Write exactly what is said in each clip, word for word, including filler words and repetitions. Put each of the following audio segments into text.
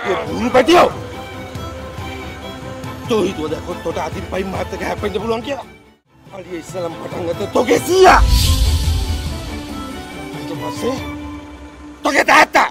ये भूल बैठियो तो ही तो देखो तो आदि भाई मारते के हैपन जब बुलाऊं क्या और ये इस्लाम पटांगे तो तो कैसी है तो बस तो क्या था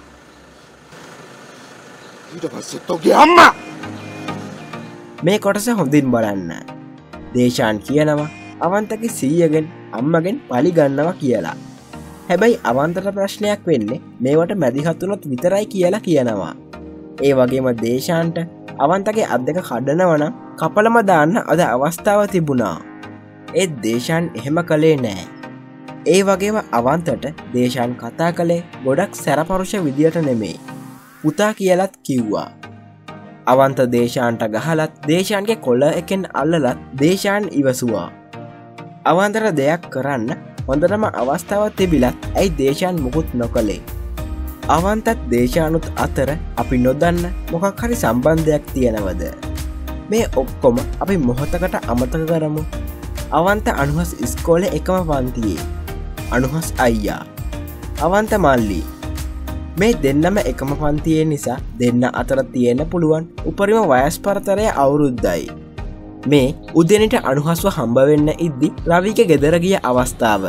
ඊට පස්සේ තෝගේ අම්මා මේ කොටස හොඳින් බලන්න. දේශාන් කියනවා අවන්තගේ සීයගෙන් අම්මගෙන් පලි ගන්නවා කියලා. හැබැයි අවන්තට ප්‍රශ්නයක් වෙන්නේ මේවට මැදිහත් වුණොත් විතරයි කියලා කියනවා. ඒ වගේම දේශාන්ට අවන්තගේ අත් දෙක කඩනවා නම් කපලම දාන්න අද අවස්ථාව තිබුණා. ඒත් දේශාන් එහෙම කළේ නෑ. ඒ වගේම අවන්තට දේශාන් කතා කළේ ගොඩක් සැරපරුෂ විදියට නෙමෙයි. පුතා කියලත් කිව්වා. අවන්ත දේශාන්ට ගහලත් දේශාන්ගේ කොල්ල එකෙන් අල්ලලත් දේශාන් ඉවසුවා. අවන්තට දෙයක් කරන්න හොඳටම අවස්ථාව තිබිලත් ඇයි දේශාන් මුකුත් නොකළේ. අවන්තත් දේශානුත් අතර අපි නොදන්න මොකක් හරි සම්බන්ධයක් තියෙනවද. මේ ඔක්කොම අපි මොහොතකට අමතක කරමු. අවන්ත අනුහස් ඉස්කෝලේ එකම පන්තියේ. අනුහස් අයියා අවන්ත මල්ලි මේ දෙන්නම එකම පන්තියේ නිසා දෙන්න අතර තියෙන පුළුවන් උපරිම වයස් පරතරය අවුරුද්දයි. මේ උදෙනට අනුහස්ව හම්බ වෙන්න ඉද්දි රවිගේ ගෙදර ගිය අවස්ථාව.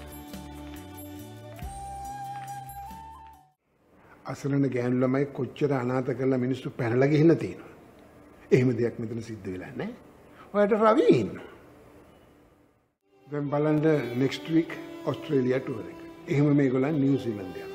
අසරණ ගෑනු ළමයි කොච්චර අනාථ කරලා මිනිස්සු පැනලා ගිහින් තියෙනවා. එහෙම දෙයක් මෙතන සිද්ධ වෙලා නැහැ. ඔයාලට රවි ඉන්නවා. දැන් බලන්න next week ඔස්ට්‍රේලියා ටුවර් එක. එහෙම මේගොල්ලන් නිව්සීලන්ත යනවා.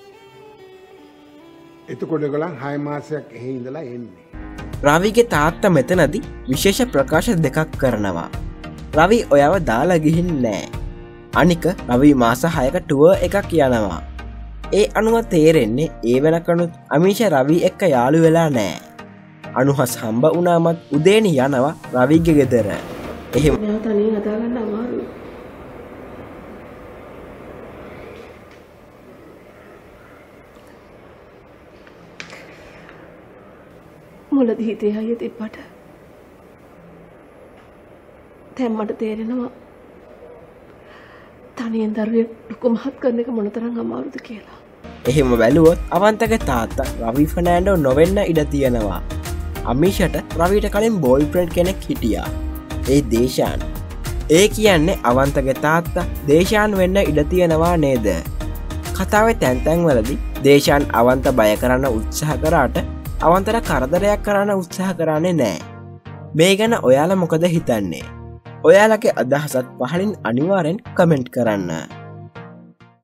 එතකොට ඒගොල්ලන් හය මාසයක් එහෙ ඉඳලා එන්නේ. රවිගේ තාත්තා මෙතනදී විශේෂ ප්‍රකාශ දෙකක් කරනවා. රවි ඔයාව දාලා ගිහින් නෑ. අනික රවි මාස හයක ටුවර් එකක් යනවා. ඒ අනුව තේරෙන්නේ ඒ වෙනකනුත් අමීෂ රවි එක්ක යාළු වෙලා නෑ. අනුහස් හම්බ වුණාමත් උදේනි යනවා රවිගේ ගෙදර. එහෙම මෙයා තනියෙන් හදාගන්න අමාරුයි. මුලදී හිතේ හයිය තිබ්බට දැන් මට තේරෙනවා තනියෙන් දරුවෙක් දුක මහත් කරන එක මොනතරම් අමාරුද කියලා. එහෙම බැලුවොත් අවන්තගේ තාත්තා රවි ෆර්නෑන්ඩෝ නොවෙන්න ඉඩ තියෙනවා. අමීෂට රවිට කලින් බෝයි ෆ්‍රෙන්ඩ් කෙනෙක් හිටියා. ඒ දේශාන්. ඒ කියන්නේ අවන්තගේ තාත්තා දේශාන් වෙන්න ඉඩ තියෙනවා නේද? කතාවේ තැන් තැන් වලදී දේශාන් අවන්ත බය කරන්න උත්සාහ කරාට අවන්තට කරදරයක් කරන්න උත්සාහ කරන්නේ නෑ. මේ ගැන ඔයාලා මොකද හිතන්නේ? ඔයාලගේ අදහසත් පහලින් අනිවාර්යෙන් කමෙන්ට් කරන්න.